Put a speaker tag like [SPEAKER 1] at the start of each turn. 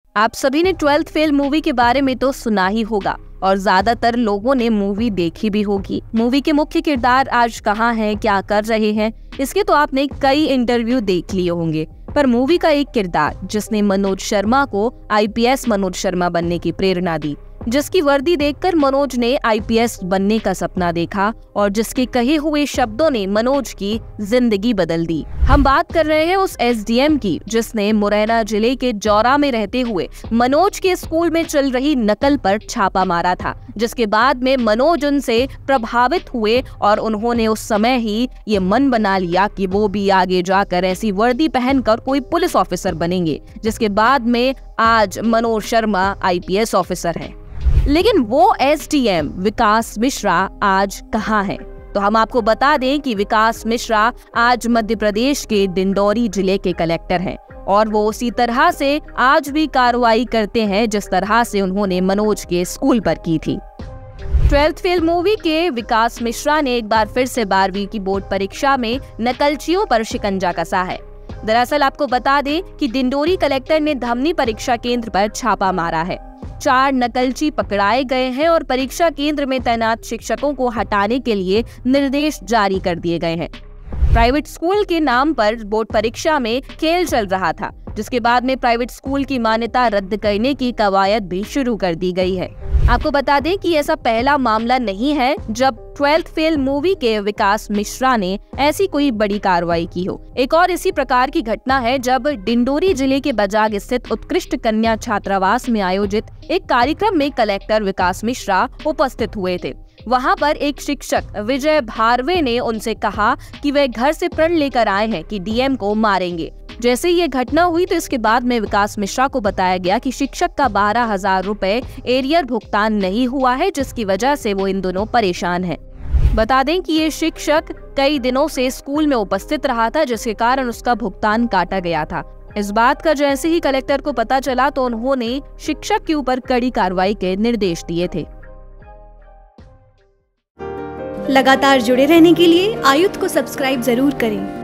[SPEAKER 1] आप सभी ने 12th फेल मूवी के बारे में तो सुना ही होगा और ज्यादातर लोगों ने मूवी देखी भी होगी। मूवी के मुख्य किरदार आज कहाँ हैं, क्या कर रहे हैं, इसके तो आपने कई इंटरव्यू देख लिए होंगे। पर मूवी का एक किरदार जिसने मनोज शर्मा को आईपीएस मनोज शर्मा बनने की प्रेरणा दी, जिसकी वर्दी देखकर मनोज ने आईपीएस बनने का सपना देखा और जिसके कहे हुए शब्दों ने मनोज की जिंदगी बदल दी। हम बात कर रहे हैं उस एसडीएम की जिसने मुरैना जिले के जौरा में रहते हुए मनोज के स्कूल में चल रही नकल पर छापा मारा था, जिसके बाद में मनोज उनसे प्रभावित हुए और उन्होंने उस समय ही ये मन बना लिया कि वो भी आगे जाकर ऐसी वर्दी पहनकर कोई पुलिस ऑफिसर बनेंगे, जिसके बाद में आज मनोज शर्मा आईपीएस ऑफिसर है। लेकिन वो एसडीएम विकास मिश्रा आज कहाँ है? तो हम आपको बता दें कि विकास मिश्रा आज मध्य प्रदेश के डिंडौरी जिले के कलेक्टर हैं और वो उसी तरह से आज भी कार्रवाई करते हैं जिस तरह से उन्होंने मनोज के स्कूल पर की थी। 12th फेल मूवी के विकास मिश्रा ने एक बार फिर से 12वीं की बोर्ड परीक्षा में नकलचियों पर शिकंजा कसा है। दरअसल आपको बता दें कि डिंडौरी कलेक्टर ने धमनी परीक्षा केंद्र पर छापा मारा है। 4 नकलची पकड़ाए गए हैं और परीक्षा केंद्र में तैनात शिक्षकों को हटाने के लिए निर्देश जारी कर दिए गए हैं। प्राइवेट स्कूल के नाम पर बोर्ड परीक्षा में खेल चल रहा था, जिसके बाद में प्राइवेट स्कूल की मान्यता रद्द करने की कवायद भी शुरू कर दी गई है। आपको बता दें कि ऐसा पहला मामला नहीं है जब 12th फेल मूवी के विकास मिश्रा ने ऐसी कोई बड़ी कार्रवाई की हो। एक और इसी प्रकार की घटना है जब डिंडौरी जिले के बजाग स्थित उत्कृष्ट कन्या छात्रावास में आयोजित एक कार्यक्रम में कलेक्टर विकास मिश्रा उपस्थित हुए थे। वहां पर एक शिक्षक विजय भारवे ने उनसे कहा कि वे घर से प्रण लेकर आए हैं कि डीएम को मारेंगे। जैसे ये घटना हुई तो इसके बाद में विकास मिश्रा को बताया गया कि शिक्षक का 12,000 रुपए एरियर भुगतान नहीं हुआ है, जिसकी वजह से वो इन दोनों परेशान हैं। बता दें कि ये शिक्षक कई दिनों से स्कूल में उपस्थित रहा था, जिसके कारण उसका भुगतान काटा गया था। इस बात का जैसे ही कलेक्टर को पता चला तो उन्होंने शिक्षक के ऊपर कड़ी कार्रवाई के निर्देश दिए थे।
[SPEAKER 2] लगातार जुड़े रहने के लिए आयुक्त को सब्सक्राइब जरूर करें।